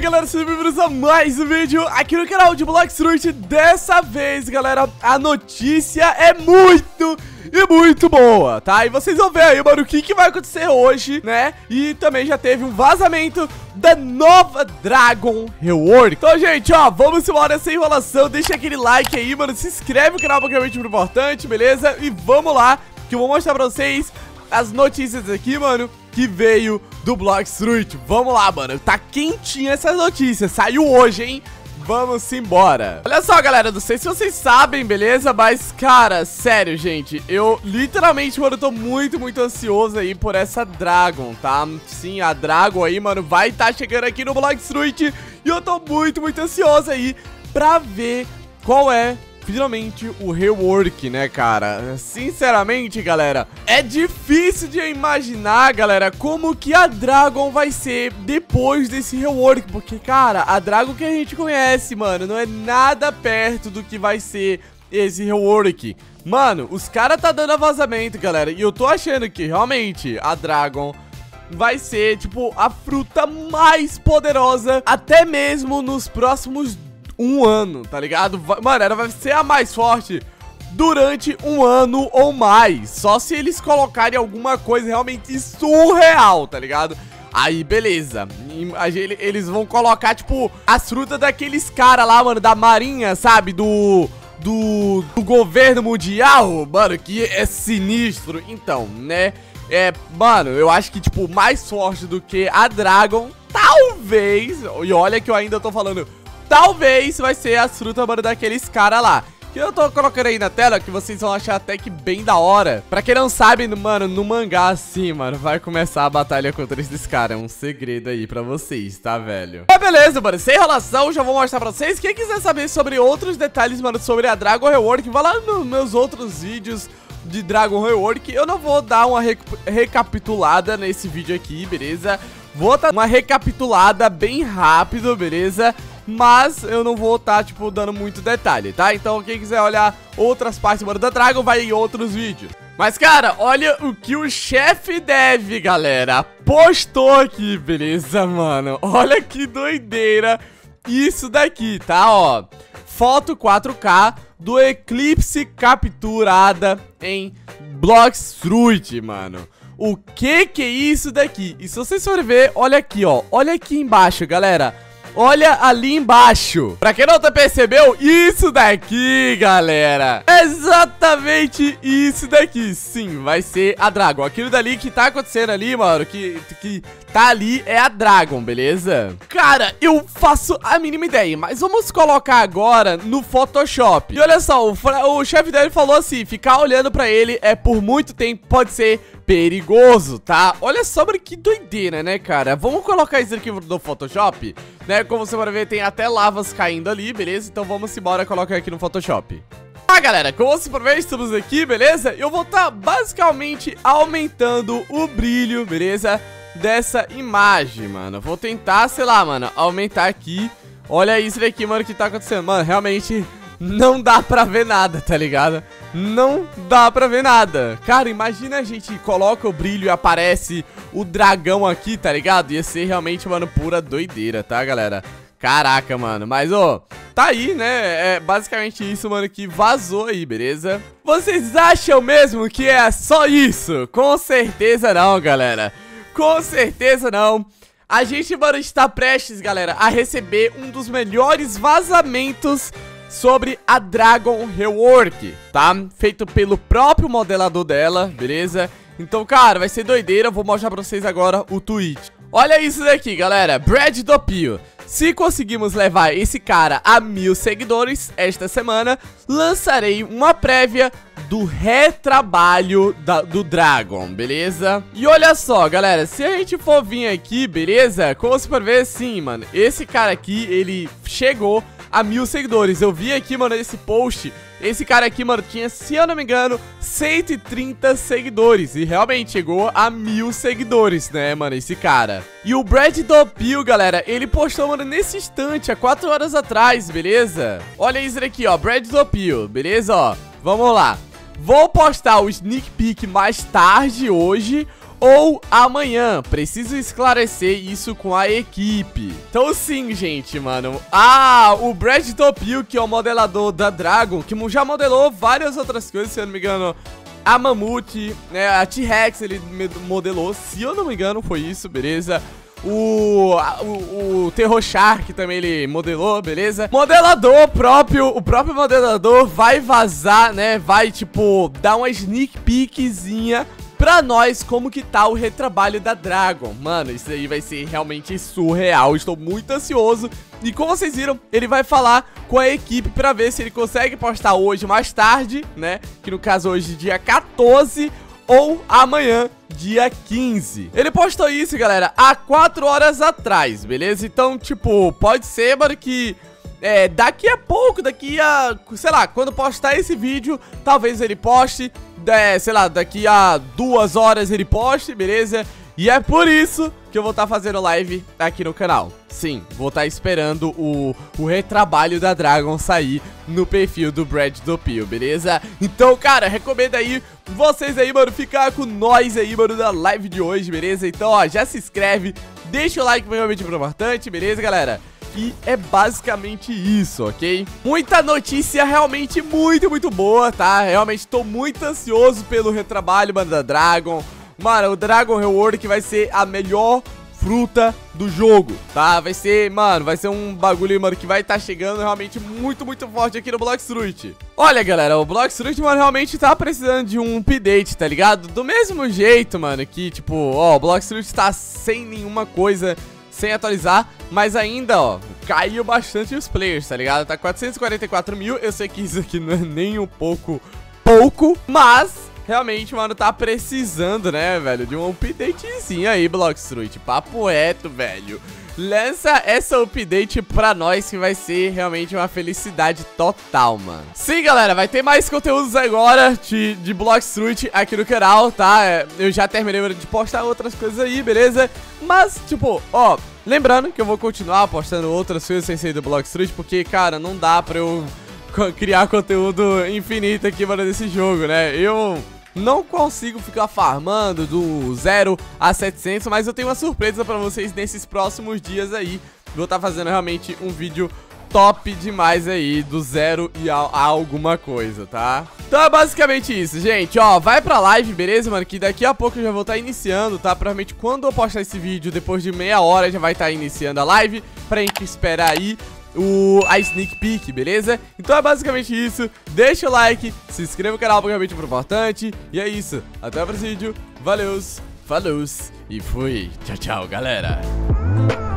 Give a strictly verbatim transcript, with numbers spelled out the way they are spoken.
galera, sejam bem-vindos a mais um vídeo aqui no canal de Bloxfruit. Dessa vez, galera, a notícia é muito e muito boa, tá? E vocês vão ver aí, mano, o que, que vai acontecer hoje, né? E também já teve um vazamento da nova Dragon Rework. Então, gente, ó, vamos embora sem enrolação. Deixa aquele like aí, mano, se inscreve no canal porque é muito importante, beleza? E vamos lá, que eu vou mostrar pra vocês as notícias aqui, mano, que veio do Bloxfruit. Vamos lá, mano, tá quentinha essas notícias, saiu hoje, hein? Vamos embora. Olha só, galera, não sei se vocês sabem, beleza? Mas, cara, sério, gente, eu literalmente, mano, tô muito, muito ansioso aí por essa Dragon, tá? Sim, a Dragon aí, mano, vai estar tá chegando aqui no Bloxfruit. E eu tô muito, muito ansioso aí pra ver qual é finalmente o rework, né, cara? Sinceramente, galera, é difícil de imaginar, galera, como que a Dragon vai ser depois desse rework. Porque, cara, a Dragon que a gente conhece, mano, não é nada perto do que vai ser esse rework. Mano, os caras tá dando vazamento, galera, e eu tô achando que realmente a Dragon vai ser, tipo, a fruta mais poderosa até mesmo nos próximos um ano, tá ligado? Mano, ela vai ser a mais forte durante um ano ou mais. Só se eles colocarem alguma coisa realmente surreal, tá ligado? Aí, beleza. Eles vão colocar, tipo, as frutas daqueles caras lá, mano, da marinha, sabe? Do, do, do governo mundial, mano, que é sinistro. Então, né? É, mano, eu acho que, tipo, mais forte do que a Dragon, talvez. E olha que eu ainda tô falando... Talvez vai ser as frutas, mano, daqueles caras lá. Que eu tô colocando aí na tela, que vocês vão achar até que bem da hora. Pra quem não sabe, mano, no mangá assim, mano, vai começar a batalha contra esses caras. É um segredo aí pra vocês, tá, velho? Mas beleza, mano, sem enrolação, já vou mostrar pra vocês. Quem quiser saber sobre outros detalhes, mano, sobre a Dragon Rework, vai lá nos meus outros vídeos de Dragon Rework. Eu não vou dar uma rec recapitulada nesse vídeo aqui, beleza? Vou dar uma recapitulada bem rápido, beleza? Mas eu não vou estar, tá, tipo, dando muito detalhe, tá? Então quem quiser olhar outras partes, mano, da Dragon, vai em outros vídeos. Mas, cara, olha o que o chefe Dev, galera, postou aqui, beleza, mano? Olha que doideira isso daqui, tá? Ó, foto quatro K do Eclipse capturada em Bloxfruit, mano. O que que é isso daqui? E se vocês forem ver, olha aqui, ó. Olha aqui embaixo, galera. Olha ali embaixo. Pra quem não percebeu, isso daqui, galera, é exatamente isso daqui. Sim, vai ser a Dragon. Aquilo dali que tá acontecendo ali, mano, que, que tá ali é a Dragon, beleza? Cara, eu faço a mínima ideia, mas vamos colocar agora no Photoshop. E olha só, o, o chefe dele falou assim, ficar olhando pra ele é por muito tempo, pode ser perigoso, tá? Olha só, mano, que doideira, né, cara? Vamos colocar isso aqui no Photoshop, né? Como você pode ver, tem até lavas caindo ali, beleza? Então vamos embora colocar aqui no Photoshop. Ah, galera, como você pode ver, estamos aqui, beleza? Eu vou estar tá basicamente aumentando o brilho, beleza? Dessa imagem, mano. Vou tentar, sei lá, mano, aumentar aqui. Olha isso daqui, mano, que tá acontecendo. Mano, realmente não dá pra ver nada, tá ligado? Não dá pra ver nada. Cara, imagina a gente coloca o brilho e aparece o dragão aqui, tá ligado? Ia ser realmente, mano, pura doideira, tá, galera? Caraca, mano. Mas, ó, tá aí, né? É basicamente isso, mano, que vazou aí, beleza? Vocês acham mesmo que é só isso? Com certeza não, galera. Com certeza não. A gente, mano, está prestes, galera, a receber um dos melhores vazamentos sobre a Dragon Rework, tá? Feito pelo próprio modelador dela, beleza? Então, cara, vai ser doideira. Eu vou mostrar pra vocês agora o tweet. Olha isso daqui, galera. Brad Doppio. Se conseguimos levar esse cara a mil seguidores esta semana, lançarei uma prévia do retrabalho da, do Dragon, beleza? E olha só, galera, se a gente for vir aqui, beleza? Como você pode ver, sim, mano, esse cara aqui, ele chegou a mil seguidores. Eu vi aqui, mano, esse post. Esse cara aqui, mano, tinha, se eu não me engano, cento e trinta seguidores. E realmente chegou a mil seguidores, né, mano, esse cara. E o Brad Doppio, galera, ele postou, mano, nesse instante, há quatro horas atrás, beleza? Olha isso daqui, ó, Brad Doppio, beleza, ó. Vamos lá. Vou postar o sneak peek mais tarde hoje. ou amanhã. Preciso esclarecer isso com a equipe. Então sim, gente, mano. Ah, o Brad Topil, que é o modelador da Dragon, que já modelou várias outras coisas, se eu não me engano, a Mamute, né, a T-Rex ele modelou, se eu não me engano foi isso, beleza? O, o, o Terror Shark também ele modelou, beleza? Modelador próprio, o próprio modelador vai vazar, né? Vai, tipo, dar uma sneak peekzinha pra nós como que tá o retrabalho da Dragon. Mano, isso aí vai ser realmente surreal. Estou muito ansioso. E como vocês viram, ele vai falar com a equipe pra ver se ele consegue postar hoje mais tarde, né? Que no caso hoje dia quatorze ou amanhã dia quinze. Ele postou isso, galera, há quatro horas atrás, beleza? Então, tipo, pode ser, mano, que é, daqui a pouco, daqui a, sei lá, quando postar esse vídeo, talvez ele poste, é, sei lá, daqui a duas horas ele poste, beleza? E é por isso que eu vou estar tá fazendo live aqui no canal. Sim, vou estar tá esperando o, o retrabalho da Dragon sair no perfil do Brad Topil, beleza? Então, cara, recomendo aí vocês aí, mano, ficar com nós aí, mano, na live de hoje, beleza? Então, ó, já se inscreve, deixa o like, que é realmente importante, beleza, galera? E é basicamente isso, ok? Muita notícia realmente muito, muito boa, tá? Realmente tô muito ansioso pelo retrabalho, mano, da Dragon. Mano, o Dragon Reward que vai ser a melhor fruta do jogo, tá? Vai ser, mano, vai ser um bagulho, mano, que vai estar tá chegando realmente muito, muito forte aqui no Bloxfruit. Olha, galera, o Bloxfruit, mano, realmente tá precisando de um update, tá ligado? Do mesmo jeito, mano, que, tipo, ó, o Bloxfruit tá sem nenhuma coisa, sem atualizar, mas ainda, ó, caiu bastante os players, tá ligado? Tá quatrocentos e quarenta e quatro mil, eu sei que isso aqui não é nem um pouco pouco, mas realmente, mano, tá precisando, né, velho, de um updatezinho aí, Bloxfruit. Papo reto, velho. Lança essa update pra nós que vai ser realmente uma felicidade total, mano. Sim, galera, vai ter mais conteúdos agora de, de Bloxfruit aqui no canal, tá? Eu já terminei de postar outras coisas aí, beleza? Mas, tipo, ó, lembrando que eu vou continuar postando outras coisas sem ser do Bloxfruit, porque, cara, não dá pra eu criar conteúdo infinito aqui, mano, desse jogo, né? Eu não consigo ficar farmando do zero a setecentos, mas eu tenho uma surpresa pra vocês nesses próximos dias aí. Vou estar fazendo realmente um vídeo top demais aí, do zero e a, a alguma coisa, tá? Então é basicamente isso, gente, ó, vai pra live, beleza, mano, que daqui a pouco eu já vou estar iniciando, tá? Provavelmente quando eu postar esse vídeo, depois de meia hora, já vai estar iniciando a live, pra gente esperar aí o, a sneak peek, beleza? Então é basicamente isso, deixa o like, se inscreva no canal porque é muito importante. E é isso, até o próximo vídeo, valeu, falou e fui, tchau, tchau, galera.